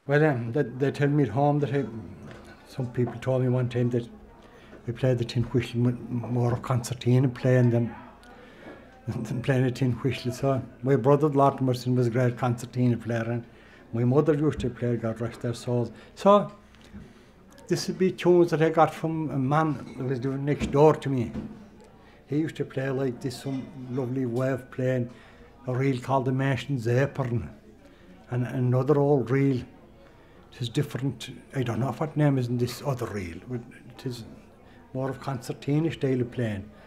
Well, they tell me at home that some people told me one time that we played the tin whistle more of concertina playing than playing a tin whistle. So my brother Latimerson was a great concertina player, and my mother used to play, God rest their souls. So this would be tunes that I got from a man that was living next door to me. He used to play like this, some lovely way of playing a reel called the Mason's Apron, and another old reel. It is different, I don't know what name is in this other reel. It is more of concertina style of playing.